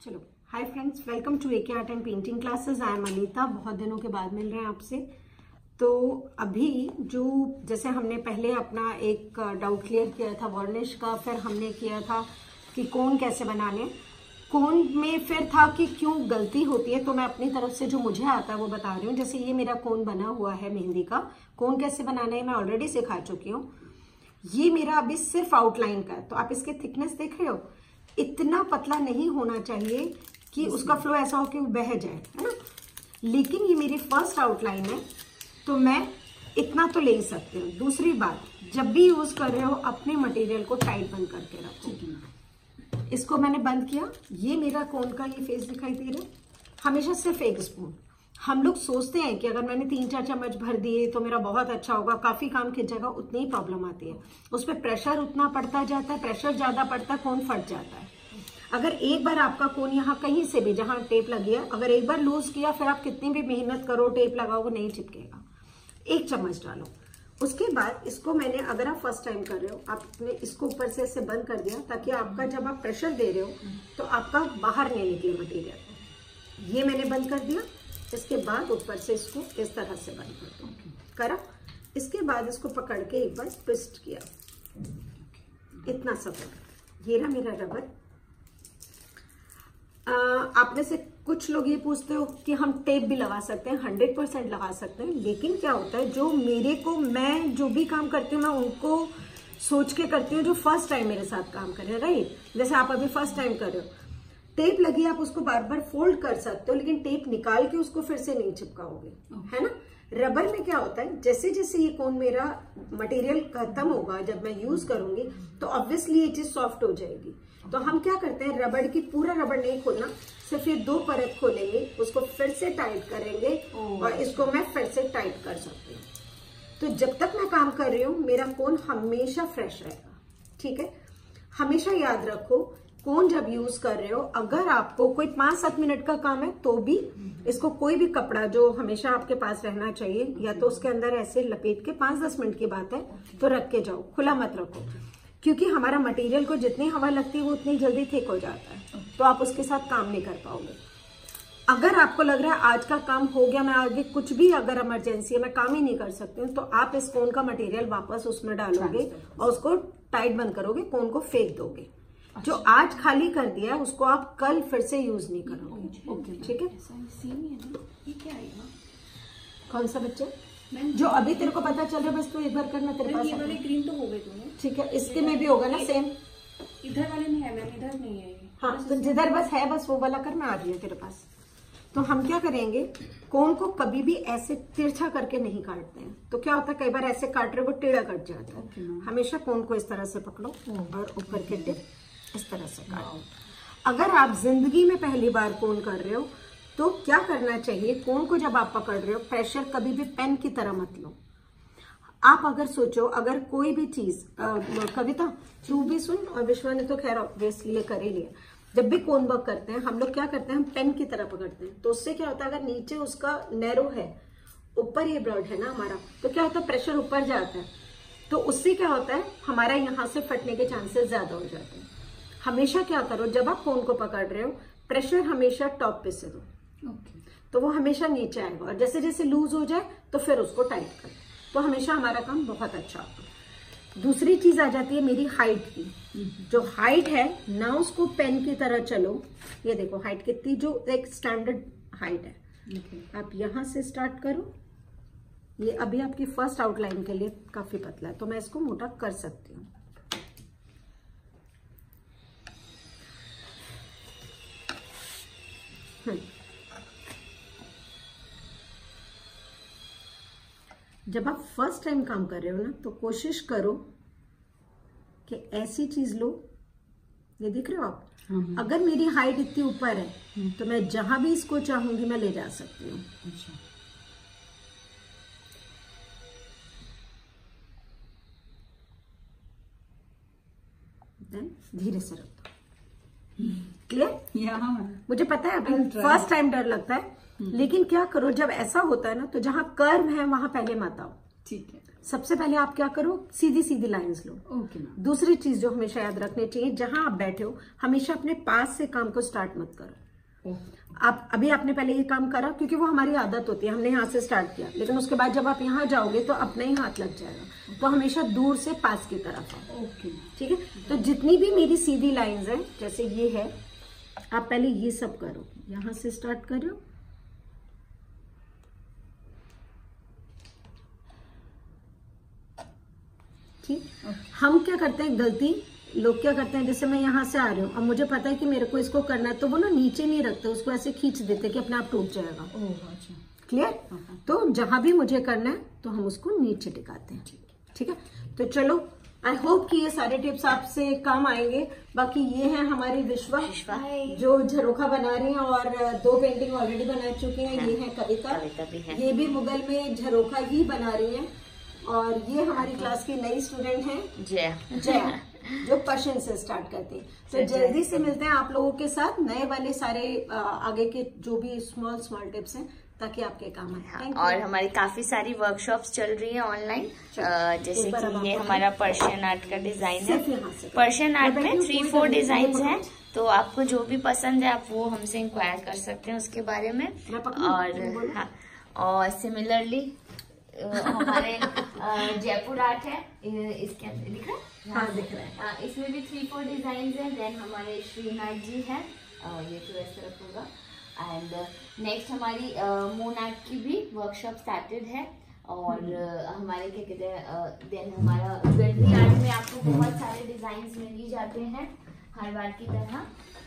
चलो hi friends, welcome to AK art and painting classes. I am Anita. बहुत दिनों के बाद मिल रहे हैं आपसे। तो अभी जो जैसे हमने पहले अपना एक डाउट क्लियर किया था वार्निश का, फिर हमने किया था कि कोन कैसे बनाने। कोन में फिर था कि क्यों गलती होती है, तो मैं अपनी तरफ से जो मुझे आता है वो बता रही हूँ। जैसे ये मेरा कोन बना हुआ है मेहंदी का, कोन कैसे बनाना है मैं ऑलरेडी सिखा चुकी हूँ। ये मेरा अभी सिर्फ आउटलाइन का है, तो आप इसके थिकनेस देख रहे हो, इतना पतला नहीं होना चाहिए कि उसका फ्लो ऐसा हो कि वो बह जाए, है ना। लेकिन ये मेरी फर्स्ट आउटलाइन है, तो मैं इतना तो ले ही सकती हूँ। दूसरी बात, जब भी यूज कर रहे हो अपने मटेरियल को टाइट बंद करके रखो। इसको मैंने बंद किया, ये मेरा कोन का ये फेस दिखाई दे रहा है। हमेशा सिर्फ एक स्पून। हम लोग सोचते हैं कि अगर मैंने 3-4 चम्मच भर दिए तो मेरा बहुत अच्छा होगा, काफी काम खिंचेगा, उतनी ही प्रॉब्लम आती है। उस पर प्रेशर उतना पड़ता जाता है, प्रेशर ज्यादा पड़ता है, कोन फट जाता है। अगर एक बार आपका कोन यहाँ कहीं से भी जहां टेप लगी है, अगर एक बार लूज किया, फिर आप कितनी भी मेहनत करो, टेप लगाओ, वो नहीं चिपकेगा। 1 चम्मच डालो। उसके बाद इसको मैंने, अगर आप फर्स्ट टाइम कर रहे हो, आपने इसको ऊपर से ऐसे बंद कर दिया ताकि आपका जब आप प्रेशर दे रहे हो तो आपका बाहर नहीं निकले मटेरियल। ये मैंने बंद कर दिया। इसके बाद ऊपर से इसको इस तरह से बंद कर दो, करा। इसके बाद इसको पकड़ के एक बार ट्विस्ट किया, इतना सा पकड़। ये रहा मेरा रबर। आप में से कुछ लोग ये पूछते हो कि हम टेप भी लगा सकते हैं। 100% लगा सकते हैं, लेकिन क्या होता है, जो मेरे को, मैं जो भी काम करती हूँ मैं उनको सोच के करती हूँ जो फर्स्ट टाइम मेरे साथ काम कर रहे हैं, राइट। जैसे आप अभी फर्स्ट टाइम कर रहे हो, टेप लगी, आप उसको बार बार फोल्ड कर सकते हो, लेकिन टेप निकाल के उसको फिर से नहीं चिपकाओगे, है ना। रबर में क्या होता है, जैसे जैसे ये कोन मेरा मटेरियल खत्म होगा, जब मैं यूज करूंगी तो ऑब्वियसली ये चीज सॉफ्ट हो जाएगी। तो हम क्या करते हैं, रबड़ की पूरा रबड़ नहीं खोलना, सिर्फ ये 2 परत खोलेंगे, उसको फिर से टाइट करेंगे और इसको मैं फिर से टाइट कर सकती हूँ। तो जब तक मैं काम कर रही हूँ मेरा कोन हमेशा फ्रेश रहेगा, ठीक है। हमेशा याद रखो, कोन जब यूज कर रहे हो, अगर आपको कोई 5-7 मिनट का काम है तो भी इसको कोई भी कपड़ा जो हमेशा आपके पास रहना चाहिए, या तो उसके अंदर ऐसे लपेट के, 5-10 मिनट की बात है तो रख के जाओ, खुला मत रखो, क्योंकि हमारा मटेरियल को जितनी हवा लगती है वो उतनी जल्दी थिक हो जाता है, तो आप उसके साथ काम नहीं कर पाओगे। अगर आपको लग रहा है आज का काम हो गया, मैं आगे कुछ भी अगर इमरजेंसी है मैं काम ही नहीं कर सकती हूँ, तो आप इस कोन का मटेरियल वापस उसमें डालोगे और उसको टाइट बंद करोगे, कोन को फेंक दोगे। जो आज खाली कर दिया है उसको आप कल फिर से यूज नहीं करोगे, ओके, ठीक है। ये क्या आएगा? कौन सा बच्चे जो अभी तेरे को पता चल रहा है, बस तू एक बार करना, तेरे पास ये वाले ग्रीन तो हो गए तूने, ठीक है। इसके में भी होगा ना सेम। इधर वाले नहीं है मैम, इधर नहीं है ये। हाँ, तो जिधर बस है बस वो वाला कर, मैं आ रही हूँ तेरे पास। तो हम क्या करेंगे, कोन को कभी भी ऐसे तिरछा करके नहीं काटते हैं। तो क्या होता है, कई बार ऐसे काट रहे वो टेढ़ा कट जाता है। हमेशा कोन को इस तरह से पकड़ो और ऊपर के टिप इस तरह से काटो। अगर आप जिंदगी में पहली बार कोन कर रहे हो तो क्या करना चाहिए, कोन को जब आप पकड़ रहे हो, प्रेशर कभी भी पेन की तरह मत लो। आप अगर सोचो, अगर कोई भी चीज, कविता तू भी सुन, और विश्वा ने तो खैर ऑब्वियसली ये कर ही लिया। जब भी कोन वर्क करते हैं हम लोग क्या करते हैं, हम पेन की तरह पकड़ते हैं, तो उससे क्या होता है, अगर नीचे उसका नैरो है, ऊपर ये ब्रॉड है ना हमारा, तो क्या होता है, प्रेशर ऊपर जाता है, तो उससे क्या होता है, हमारा यहाँ से फटने के चांसेस ज्यादा हो जाते हैं। हमेशा क्या करो, जब आप कोन को पकड़ रहे हो, प्रेशर हमेशा टॉप पे से दो, तो वो हमेशा नीचे आएगा, और जैसे जैसे लूज हो जाए तो फिर उसको टाइट करो, तो हमेशा हमारा काम बहुत अच्छा होगा। दूसरी चीज आ जाती है मेरी हाइट की। जो हाइट है ना, उसको पेन की तरह चलो। ये देखो हाइट कितनी, जो एक स्टैंडर्ड हाइट है। आप यहां से स्टार्ट करो। ये अभी आपकी फर्स्ट आउटलाइन के लिए काफी पतला है, तो मैं इसको मोटा कर सकती हूँ। जब आप फर्स्ट टाइम काम कर रहे हो ना, तो कोशिश करो कि ऐसी चीज लो। ये दिख रहे हो आप, अगर मेरी हाइट इतनी ऊपर है तो मैं जहां भी इसको चाहूंगी मैं ले जा सकती हूँ। अच्छा, धीरे से रख दो। क्लियर? मुझे पता है अभी फर्स्ट टाइम डर लगता है, लेकिन क्या करो, जब ऐसा होता है ना, तो जहां कर्व है वहां पहले मत आओ, ठीक है। सबसे पहले आप क्या करो, सीधी सीधी लाइंस लो। Okay ma'am. दूसरी चीज जो हमेशा याद रखनी चाहिए, जहां आप बैठे हो हमेशा अपने पास से काम को स्टार्ट मत करो। आप अभी आपने पहले ये काम करा क्योंकि वो हमारी आदत होती है, हमने यहाँ से स्टार्ट किया, लेकिन उसके बाद जब आप यहाँ जाओगे तो अपना ही हाथ लग जाएगा। तो हमेशा दूर से पास की तरफ आओ। ओके। ठीक है, तो जितनी भी मेरी सीधी लाइंस है, जैसे ये है, आप पहले ये सब करो, यहां से स्टार्ट करो। ठीक, हम क्या करते हैं, गलती लोग क्या करते हैं, जैसे मैं यहाँ से आ रही हूँ, अब मुझे पता है कि मेरे को इसको करना है, तो वो ना नीचे नहीं रखते, उसको ऐसे खींच देते कि अपने आप टूट जाएगा। अच्छा। क्लियर? तो जहां भी मुझे करना है तो हम उसको नीचे टिकाते हैं। ठीक है, तो चलो, आई होप कि ये सारे टिप्स आपसे काम आएंगे। बाकी ये है हमारी विश्वा जो झरोखा बना रही है और 2 पेंटिंग ऑलरेडी बना चुकी हैं। ये है कविता भी है। ये भी मुगल में झरोखा ही बना रही है। और ये हमारी क्लास की नई स्टूडेंट है जया, जो पर्शियन से स्टार्ट करती है। तो जल्दी से मिलते हैं आप लोगों के साथ नए वाले सारे आगे के जो भी स्मॉल टिप्स हैं, ताकि आपके काम आए। और हमारी काफी सारी वर्कशॉप्स चल रही है ऑनलाइन, जैसे कि ये हमारा पर्शियन आर्ट का डिजाइन है। पर्शियन आर्ट में 3-4 डिजाइन हैं, तो आपको जो भी पसंद है आप वो हमसे इंक्वायर कर सकते हैं उसके बारे में। और हाँ, और सिमिलरली हमारे जयपुर आर्ट है, इसके अंदर दिख रहा है? हाँ, दिख रहा है। इसमें भी 3-4 डिजाइन है। देन हमारे श्रीनाथ जी है, ये तो इस तरफ होगा। एंड नेक्स्ट हमारी मून आर्ट की भी वर्कशॉप स्टार्टेड है। और हमारे क्या कहते हैं, देन हमारा ज्वेलरी आर्ट में आपको बहुत सारे डिजाइन मिल ही जाते हैं हर बार की तरह।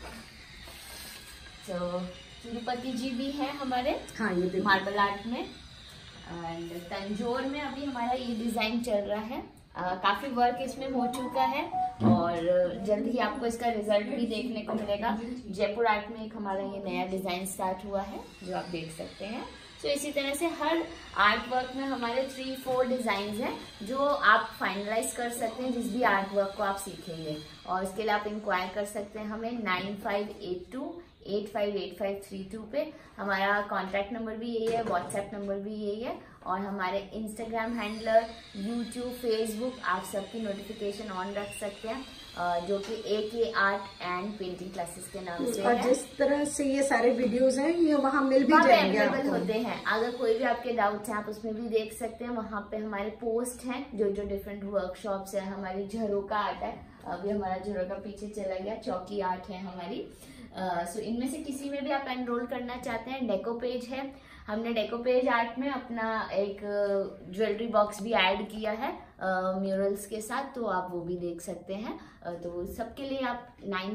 तो तिरुपति जी भी है हमारे, हाँ, ये मार्बल आर्ट में। एंड तंजौर में अभी हमारा ये डिजाइन चल रहा है। काफी वर्क इसमें हो चुका है और जल्द ही आपको इसका रिजल्ट भी देखने को मिलेगा। जयपुर आर्ट में एक हमारा ये नया डिजाइन स्टार्ट हुआ है जो आप देख सकते हैं। तो इसी तरह से हर आर्ट वर्क में हमारे 3-4 डिजाइन हैं जो आप फाइनलाइज कर सकते हैं जिस भी आर्ट वर्क को आप सीखेंगे। और इसके लिए आप इंक्वायर कर सकते हैं हमें 9582858532 पे। हमारा कॉन्टैक्ट नंबर भी यही है, व्हाट्सएप नंबर भी यही है। और हमारे इंस्टाग्राम हैंडलर, यूट्यूब, फेसबुक, आप सबकी नोटिफिकेशन ऑन रख सकते हैं, जो कि AK art and painting classes के नाम से और जिस तरह से ये सारे वीडियोस हैं ये वहाँ मिल भी जाएंगे, अवेलेबल होते हैं। अगर कोई भी आपके डाउट्स हैं आप उसमें भी देख सकते हैं। वहाँ पे हमारे पोस्ट हैं जो डिफरेंट वर्कशॉप्स है। हमारी झरोका आर्ट है, अभी हमारा झरोका पीछे चला गया, चौकी आर्ट है हमारी। सो इनमें से किसी में भी आप एनरोल करना चाहते हैं। डेको पेज है, हमने डेको पेज आर्ट में अपना एक ज्वेलरी बॉक्स भी ऐड किया है म्यूरल्स के साथ, तो आप वो भी देख सकते हैं। तो सबके लिए आप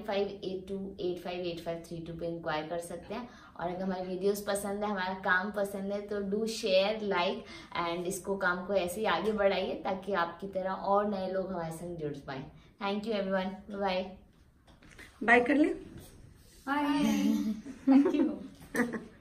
9582858532 पे इंक्वायर कर सकते हैं। और अगर हमारी वीडियोस पसंद है, हमारा काम पसंद है, तो डू शेयर, लाइक एंड इसको काम को ऐसे ही आगे बढ़ाइए ताकि आपकी तरह और नए लोग हमारे संग जुड़ पाए। Thank you everyone, bye bye कर ले। Bye, thank you.